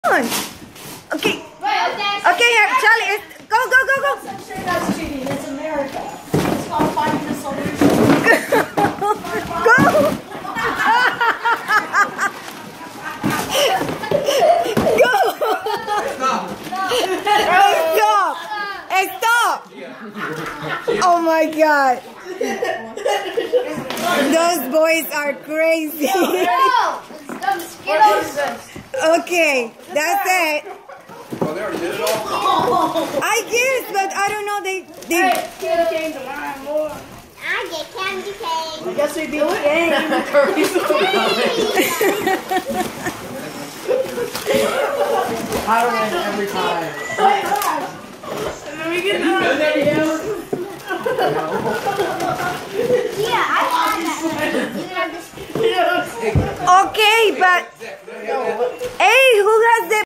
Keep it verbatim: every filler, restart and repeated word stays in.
on. Okay. Okay, Charlie, it's, go, go, go, go. I'm sure that's cheating. It's America. It's called finding a solution. Go. Go. Stop. Stop. Stop. Oh my God. Those boys are crazy. Okay, that's it. Oh, they already did it all? I guess, but I don't know. They, they. Candy cane tomorrow more. I get candy cane. I guess we beat the game. I win every time. And then we get another video. Yeah, I have that. Okay, but. Hey, who has the